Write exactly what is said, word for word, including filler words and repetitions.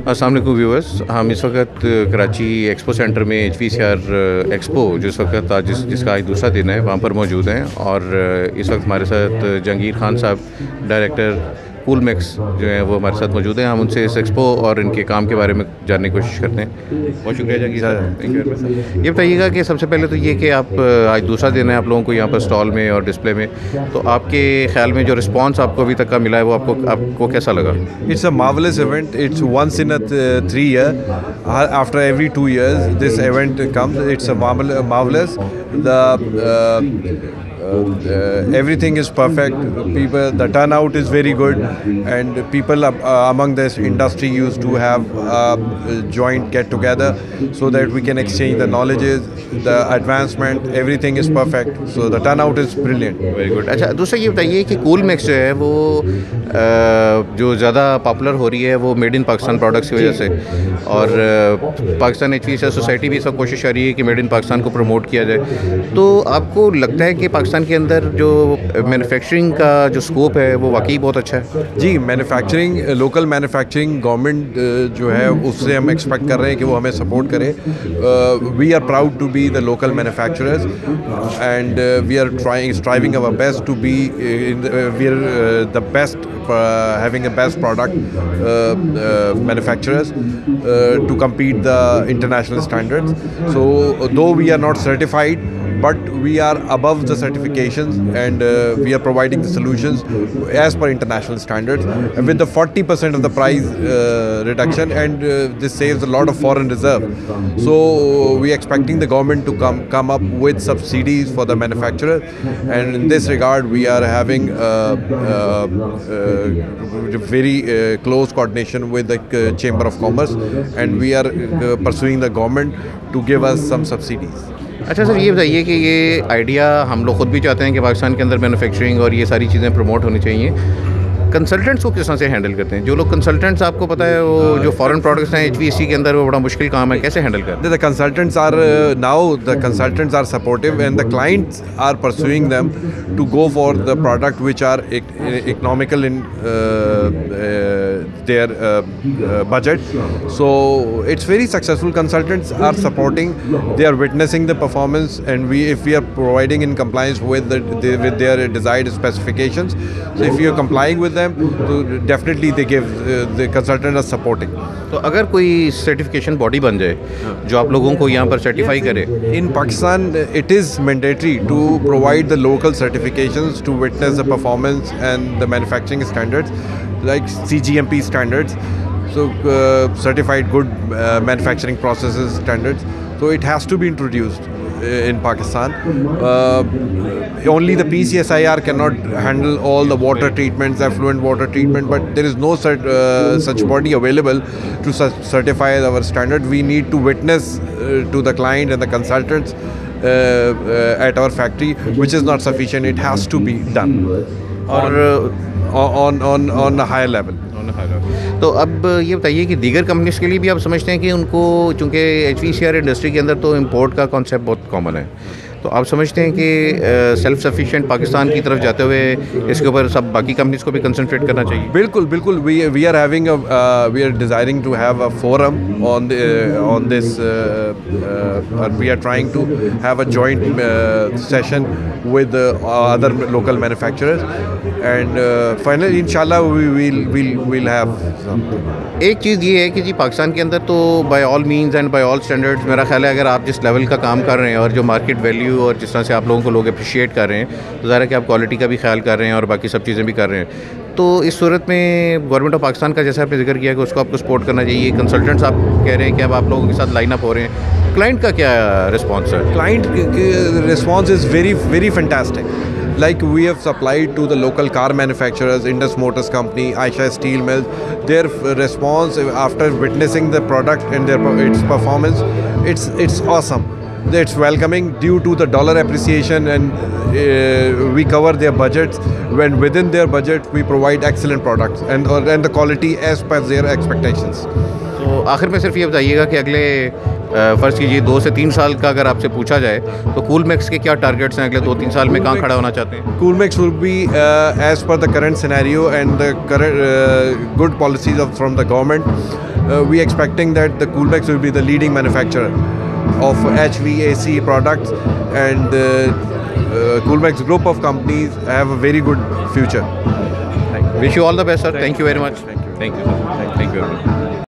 अस्सलाम वालेकुम व्यूअर्स, हम इस वक्त कराची एक्सपो सेंटर में H V C R expo जिस वक्त आज जिस जिसका आज दूसरा दिन है वहाँ पर मौजूद हैं। और इस वक्त हमारे साथ जहांगीर खान साहब डायरेक्टर कूलमैक्स जो हैं वो हमारे साथ मौजूद हैं। हम उनसे इस एक्सपो और इनके काम के बारे में जानने की कोशिश करते हैं। बहुत शुक्रिया जहांगीर साहब, थैंक यू वेरी मच। ये बताइएगा कि सबसे पहले तो ये कि आप आज दूसरा दिन है आप लोगों को यहाँ पर स्टॉल में और डिस्प्ले में, तो आपके ख्याल में जो रिस्पांस आपको अभी तक का मिला है वो आपको आपको कैसा लगा? It's a marvelous event. It's once in a th- three year. Uh, After every two years, this event comes. It's a marvel- marvelous. The uh, uh, everything is perfect. People, the turnout is very good, and people uh, among this industry used to have a joint get together so that we can exchange the knowledges, the advancement. Everything is perfect. So the turnout is brilliant. Very good. अच्छा, दूसरा ये बताइए कि कूलमैक्स जो है वो अ, जो ज़्यादा पॉपुलर हो रही है वो मेड इन पाकिस्तान प्रोडक्ट्स की वजह से, और अ, Pakistan H V C R society भी इस वक्त कोशिश कर रही है कि मेड इन पाकिस्तान को प्रमोट किया जाए। तो आपको लगता है कि पाकिस्तान के अंदर जो मैन्युफैक्चरिंग का जो स्कोप है वो वाकई बहुत अच्छा है? जी, मैन्युफैक्चरिंग, लोकल मैन्युफैक्चरिंग गवर्नमेंट जो है उससे हम एक्सपेक्ट कर रहे हैं कि वो हमें सपोर्ट करे। We are proud to be the local manufacturers and we are trying striving our best to be we are the best having a best product uh, uh, manufacturers uh, to compete the international standards. So though we are not certified, but we are above the certifications, and uh, we are providing the solutions as per international standards, and with the forty percent of the price uh, reduction, and uh, this saves a lot of foreign reserve. So we are expecting the government to come come up with subsidies for the manufacturer, and in this regard we are having uh, uh, uh, very uh, close coordination with the uh, Chamber of Commerce, and we are uh, pursuing the government to give us some subsidies. अच्छा sir, ये बताइए कि ये idea हम लोग ख़ुद भी चाहते हैं कि पाकिस्तान के अंदर मैन्युफैक्चरिंग और ये सारी चीज़ें प्रमोट होनी चाहिए। कंसल्टेंट्स को किस तरह से हैंडल करते हैं? जो लोग कंसल्टेंट्स आपको पता है वो जो फॉरेन प्रोडक्ट्स हैं एच वी सी के अंदर वो बड़ा मुश्किल काम है, कैसे हैंडल करते हैं? The consultants are uh, now the consultants are supportive, and the clients are pursuing them to go for the product which are ec- economical in uh, uh, their uh, uh, budget. So it's very successful. Consultants are supporting. They are witnessing the performance, and we if we are providing in compliance with the, the with their desired specifications. So if you are complying with them, so definitely they give uh, the consultant are supporting. तो अगर कोई certification body बन जाए जो आप लोगों को यहाँ पर सर्टिफाई करे? In Pakistan, it is mandatory to provide the local certifications to witness the performance and the manufacturing standards, like C G M P standards. So uh, certified good uh, manufacturing processes standards. So it has to be introduced in Pakistan. Uh, only the P C S I R cannot handle all the water treatments, effluent water treatment, but there is no cert, uh, such body available to certify our standard. We need to witness uh, to the client and the consultants uh, uh, at our factory, which is not sufficient. It has to be done और on on on a higher level. तो अब ये बताइए कि दीगर companies के लिए भी आप समझते हैं कि उनको, चूँकि H V C R industry के अंदर तो इम्पोर्ट का कॉन्सेप्ट बहुत कॉमन है, तो आप समझते हैं कि सेल्फ सफिशिएंट पाकिस्तान की तरफ जाते हुए इसके ऊपर सब बाकी कंपनीज़ को भी कंसंट्रेट करना चाहिए? बिल्कुल बिल्कुल we we are having we are desiring to have a forum on on this, we are trying to have a joint session with uh, other local manufacturers, and uh, finally inshallah we will will will have something. एक चीज़ ये है कि जी पाकिस्तान के अंदर तो by all means and by all standards मेरा ख्याल है अगर आप जिस लेवल का काम कर रहे हैं और जो मार्केट वैल्यू और जिस तरह से आप लोगों को लोग अप्रिशिएट कर रहे हैं, तो ज़ाहिर है कि आप क्वालिटी का भी ख्याल कर रहे हैं और बाकी सब चीज़ें भी कर रहे हैं। तो इस सूरत में गवर्नमेंट ऑफ पाकिस्तान का जैसा आपने जिक्र किया कि उसको आपको सपोर्ट करना चाहिए। कंसल्टेंट्स आप कह रहे हैं कि अब आप लोगों के साथ लाइन अप हो रहे हैं, क्लाइंट का क्या रिस्पॉन्स है? Client response is very very fantastic. Like we have supplied to the local car manufacturers, Indus Motors Company, Aisha Steel Mills. Their response after witnessing the product and their its performance, it's it's awesome. It's welcoming due to the dollar appreciation, and uh, we cover their budgets. When within their budget, we provide excellent products and and the quality as per their expectations. तो आखिर में सिर्फ ये बताइएगा कि अगले फ़र्ज़ कीजिए दो से तीन साल का अगर आपसे पूछा जाए तो कूलमैक्स के क्या टारगेट्स हैं अगले दो तीन साल में, कहाँ खड़ा होना चाहते हैं? Coolmax will be uh, as per the current scenario and the current uh, good policies of from the government. Uh, we expecting that the Coolmax will be the leading manufacturer of H V A C products, and uh, uh, Coolmax group of companies have a very good future. Wish you all the best, sir. Thank you very much. Thank you. Thank you, sir. Thank you.